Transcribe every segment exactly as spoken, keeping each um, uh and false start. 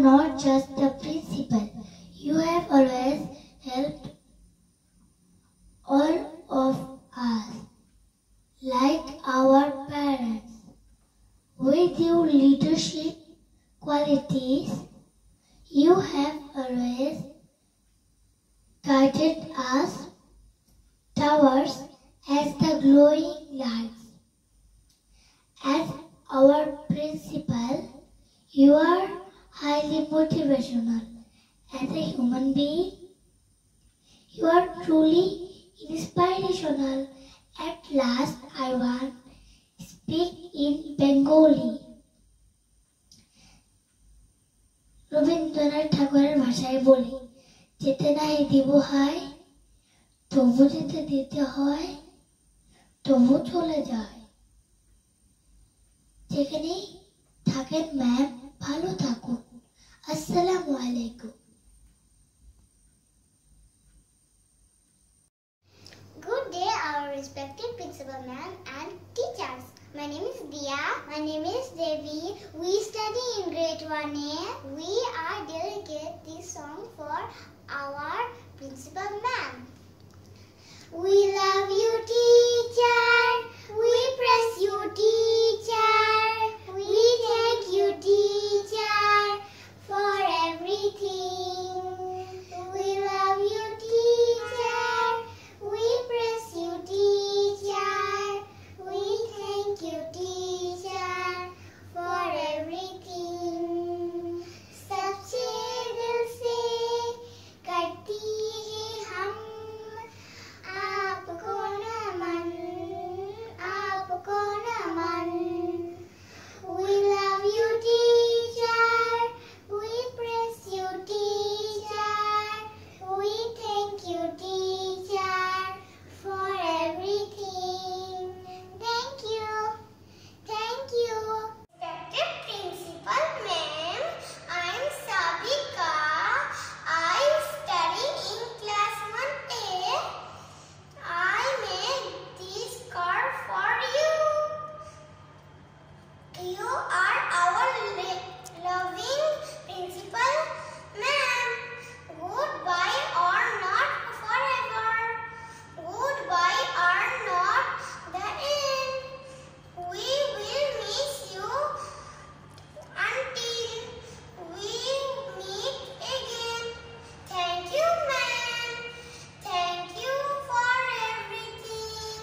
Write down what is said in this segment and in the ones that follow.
not just the principal. You have always helped all of us, like our parents. With your leadership qualities, you have always guided us towards as the glowing lights. As our principal, you are highly motivational. As a human being, you are truly inspirational. At last, I want to speak in Bengali. Rabindranath ঠাকুরের ভাষায় বলি, যেতে নাই দিব হায়, তবু যেতে দিতে হয়, তবু চলে যায়। যেখানেই থাকেন ম্যাম, ভালো থাকুন। আসসালামু আলাইকুম। Good day, our respected Principal Mam and teachers. My name is Dia. My name is Devi. We study in grade one A. We are dedicate this song for our Principal Mam. We love you, teacher. We praise you, teacher. We thank you, teacher, for everything. We love you, teacher. We praise you, teacher. We thank you, teacher, for everything. सबसे दिल से करती हैं हम आपको नमन, आपको नमन। We love you, teacher. We praise you, teacher. We thank you, teacher, for everything. Thank you. Thank you. Respected Principal Ma'am, I'm Sabika. I study in class one A. I made this card for you. You are our loving Principal Ma'am. Goodbye or not forever. Goodbye or not the end. We will miss you until we meet again. Thank you, ma'am. Thank you for everything.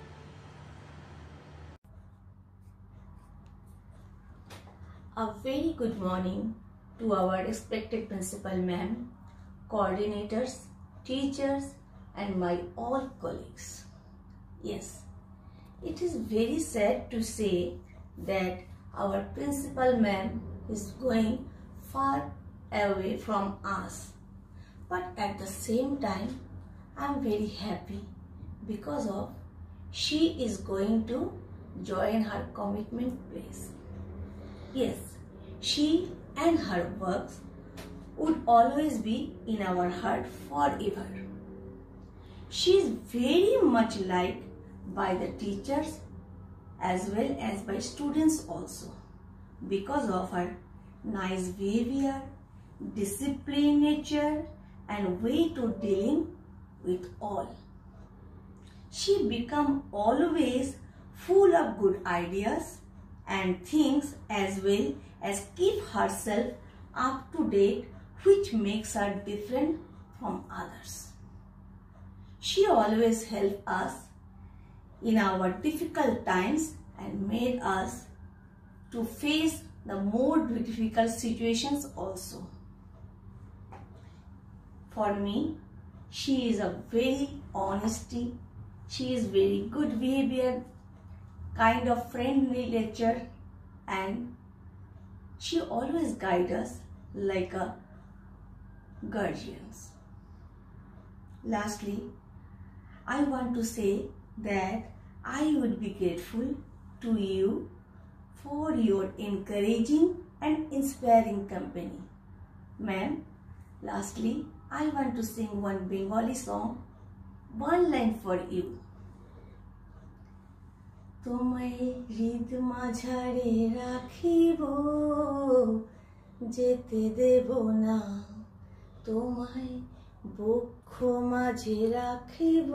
A very good morning to our respected Principal Ma'am, coordinators, teachers and my all colleagues. Yes, it is very sad to say that our Principal Ma'am is going far away from us. But at the same time, I am very happy because of she is going to join her commitment place. Yes, she and her works would always be in our heart forever. She is very much liked by the teachers as well as by students also because of her nice behavior, disciplined nature and way to dealing with all. She become always full of good ideas and things as well as keep herself up to date, which makes her different from others. She always helped us in our difficult times and made us to face the more difficult situations also. For me, she is a very honesty, she is very good behavior, kind of friendly nature and she always guides us like a guardians. Lastly, I want to say that I would be grateful to you for your encouraging and inspiring company. Ma'am, lastly, I want to sing one Bengali song, one line for you. তোমায় হৃদ মাঝারে রাখিব যেতে দেব না, তোমায় বক্ষ মাঝে রাখিব,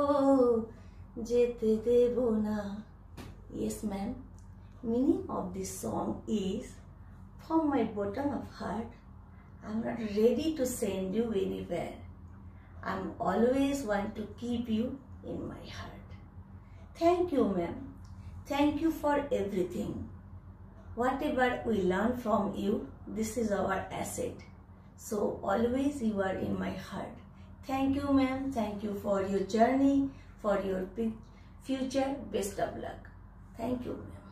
যেতে দেব না. Yes, ma'am. Meaning of this song is, from my bottom of heart, I'm not ready to send you anywhere. I'm always want to keep you in my heart. Thank you, ma'am. Thank you for everything. Whatever we learn from you, this is our asset. So always you are in my heart. Thank you, ma'am. Thank you for your journey, for your future. Best of luck. Thank you, ma'am.